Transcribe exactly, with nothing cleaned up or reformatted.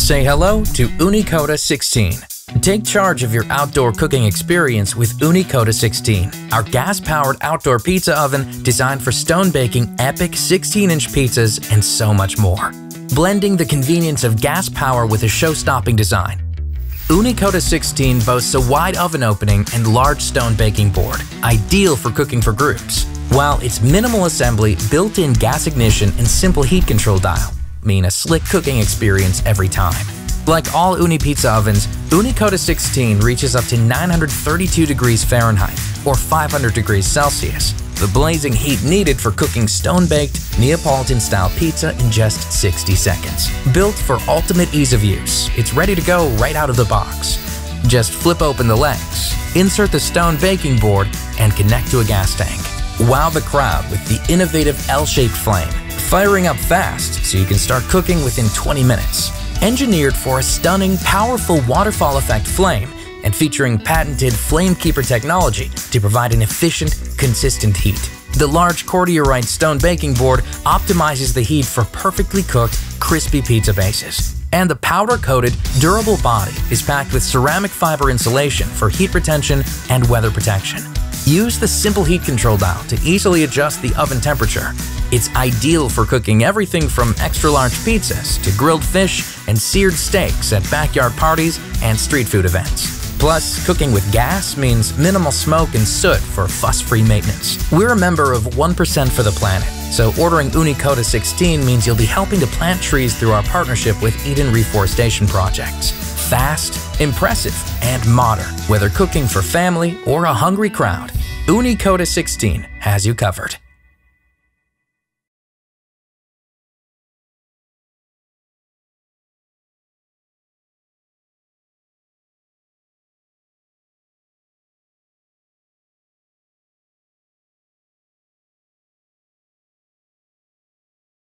Say hello to Ooni Koda sixteen. Take charge of your outdoor cooking experience with Ooni Koda sixteen, our gas-powered outdoor pizza oven designed for stone baking epic sixteen inch pizzas and so much more. Blending the convenience of gas power with a show-stopping design, Ooni Koda sixteen boasts a wide oven opening and large stone baking board, ideal for cooking for groups, while its minimal assembly, built-in gas ignition, and simple heat control dial mean a slick cooking experience every time. Like all Ooni pizza ovens, Ooni Koda sixteen reaches up to nine hundred thirty-two degrees Fahrenheit or five hundred degrees Celsius, the blazing heat needed for cooking stone-baked, Neapolitan-style pizza in just sixty seconds. Built for ultimate ease of use, it's ready to go right out of the box. Just flip open the legs, insert the stone baking board, and connect to a gas tank. Wow the crowd with the innovative L-shaped flame, firing up fast so you can start cooking within twenty minutes. Engineered for a stunning, powerful waterfall effect flame and featuring patented flame keeper technology to provide an efficient, consistent heat. The large cordierite stone baking board optimizes the heat for perfectly cooked, crispy pizza bases. And the powder-coated, durable body is packed with ceramic fiber insulation for heat retention and weather protection. Use the simple heat control dial to easily adjust the oven temperature. It's ideal for cooking everything from extra-large pizzas to grilled fish and seared steaks at backyard parties and street food events. Plus, cooking with gas means minimal smoke and soot for fuss-free maintenance. We're a member of one percent for the planet, so ordering Ooni Koda sixteen means you'll be helping to plant trees through our partnership with Eden Reforestation Projects. Fast, impressive, and modern. Whether cooking for family or a hungry crowd, Ooni Koda sixteen has you covered.